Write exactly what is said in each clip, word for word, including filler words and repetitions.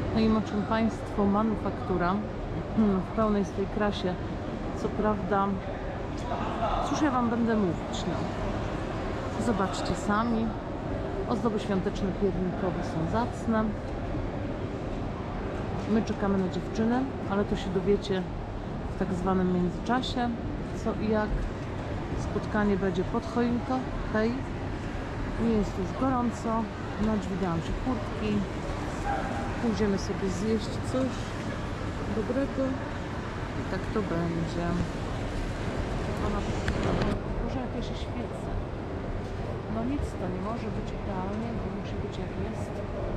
No i moczą Państwu manufaktura w pełnej swojej krasie. Co prawda, cóż ja Wam będę mówić, no. Zobaczcie sami. Ozdoby świąteczne piernikowe są zacne. My czekamy na dziewczyny, ale to się dowiecie w tak zwanym międzyczasie, co i jak. Spotkanie będzie pod choinką. Hej, nie jest już gorąco, nadźwigałam się kurtki. Pójdziemy sobie zjeść coś dobrego i tak to będzie. Ona może jakieś świece. No nic, to nie może być idealnie, bo musi być jak jest.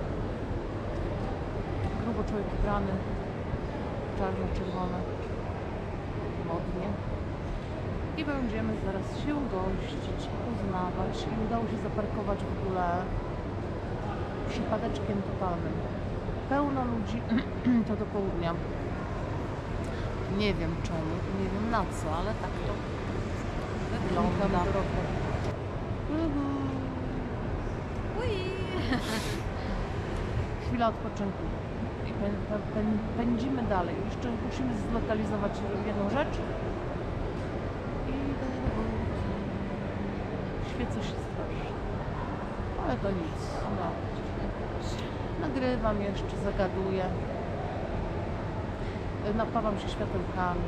Grubo człowiek ubrany, czarno-czerwone, modnie. I będziemy zaraz się gościć, poznawać. I udało się zaparkować w ogóle przypadeczkiem totalnym. Pełno ludzi to do południa. Nie wiem czemu, nie wiem na co, ale tak to wygląda. Chwila odpoczynku i pę, pę, pę, pędzimy dalej. Jeszcze musimy zlokalizować jedną rzecz. I świecę się strasznie. Ale to nic. No. Nagrywam jeszcze, zagaduję. Napawam się światełkami.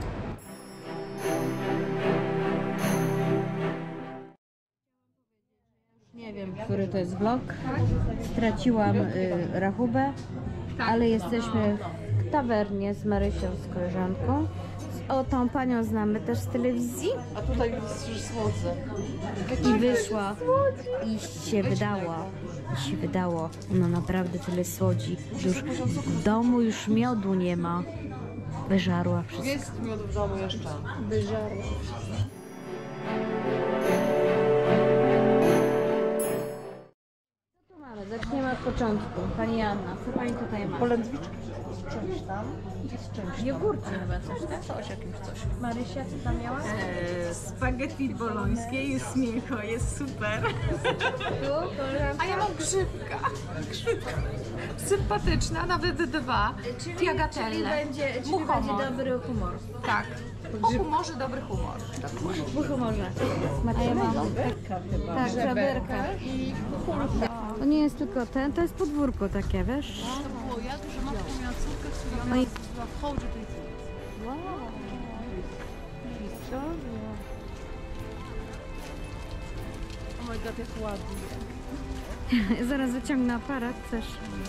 Nie wiem, który to jest vlog. Straciłam y, rachubę, ale jesteśmy w tawernie z Marysią, z koleżanką. O, tą panią znamy też z telewizji. A tutaj jest słodzę. I wyszła. I się wydała. I się wydało. No naprawdę tyle słodzi. Już w domu już miodu nie ma. Wyżarła wszystko. Jest miód w domu jeszcze. Wyżarła. Co tu mamy? Zaczniemy od początku. Pani Anna, co pani tutaj ma? Polędwiczki z czymś tam i z czymś tam. Jogurcie chyba coś, tak? Coś, jakimś coś. Marysia, co tam miała? Eee, spaghetti bolońskie, jest mięcho, jest super. A ja mam grzybka. Grzybka. Sympatyczna, nawet dwa. Czyli, Tiagatelle. czyli, będzie, czyli Muchomor. będzie dobry humor. Tak. Po humorze dobry humor. W humorze. A ja mam tak, żeberka. To nie jest tylko ten, to jest podwórko takie, wiesz? To było jak, że matka miała córkę, która No i- była w hołdzie tej córki. Wow. Oh my god, jak ładnie. Zaraz wyciągnę aparat też.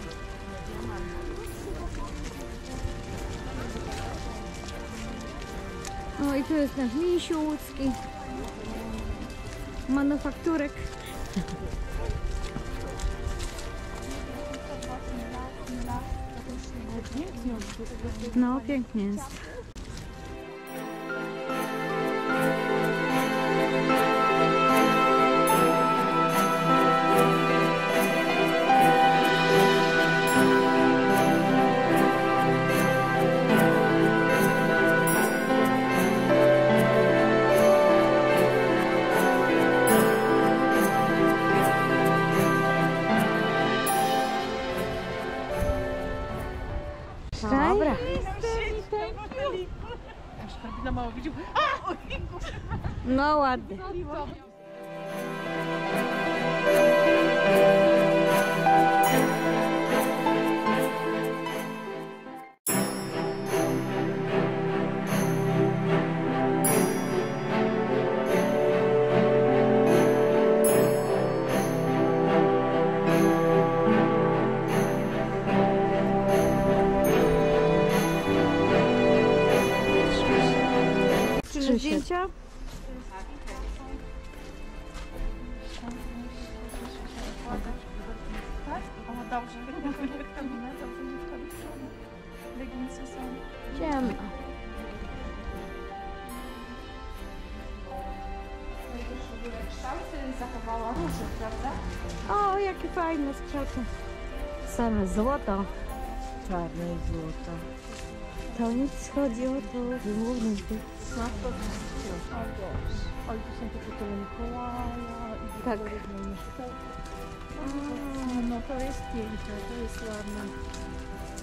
No i tu jest nasz misiu łódzki. Manufakturek. No, pięknie jest. Dobra. Aż Harbina mało widział. No ładnie. Trzy zdjęcia. Tak? O, dobrze. Dobrze, nie wchodzi. Leginsy są. Ciemno. Kształty zachowała róże, prawda? O, jakie fajne skrzaty. Same złoto. Czarne i złoto. To nic chodzi o to, wymówny zbyt. Ale tu są takie tyle Mikołaja i Tak. A, no to jest piękne, to jest ładne.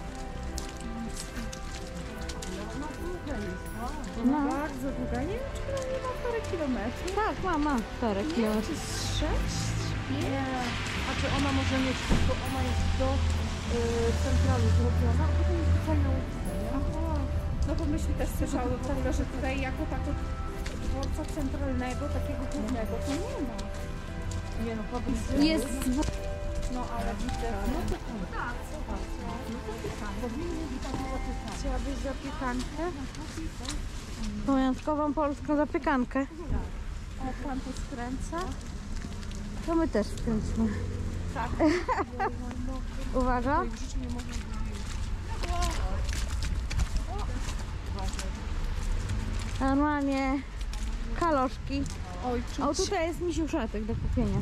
No. Bardzo długa. Nie wiem, czy ona nie ma parę kilometrów. Tak, ma, ma cztery kilometry. Z sześć? Nie. A czy ona może mieć, tylko ona jest do y, centrali zrobiona, a potem jest fajna ulica, nie? Aha. No bo myśmy też słyszały w ogóle, że tutaj jako tako dworca centralnego, takiego głównego, to nie ma. Nie no, fabryka Jest No ale widzę. No to tak. Powinny być tam zapytane. Chciałabyś zapiekankę? pamiątkową polską zapiekankę. O, pan tu skręca? To my też skręcimy. Tak. Uwaga. Normalnie kaloszki. Oj, czuć. O, tutaj jest misiuszatek do kupienia.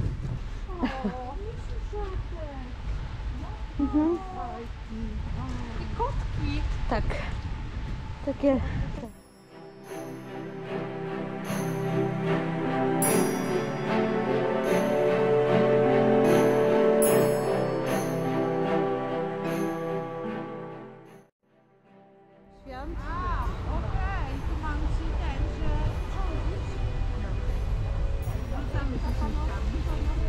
Mhm. I kotki. Tak. Takie. Świąt. A, okej. Tu mam ci ten, że rządzisz. Witamy się śmieszkami.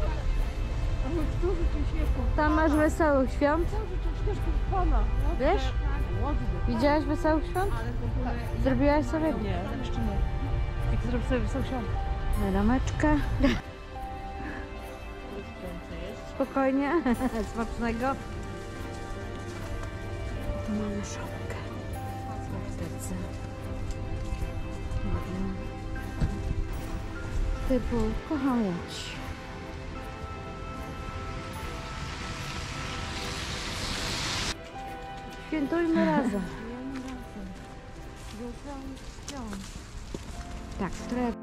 Tam masz wesołych świąt. Wiesz? Widziałaś wesołych świąt? Zrobiłaś sobie? Nie, jeszcze nie. Jak zrobię sobie wesoły świąt. Rameczkę. Spokojnie. Smacznego. Mamy szopkę. Serce. Typu kocham Łódź. Świętujmy razem. Tak, trochę.